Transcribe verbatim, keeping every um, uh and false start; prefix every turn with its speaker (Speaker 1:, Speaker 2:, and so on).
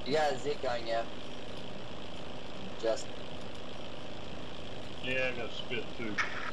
Speaker 1: You got a Zeke on you. Just.
Speaker 2: Yeah, I got spit too.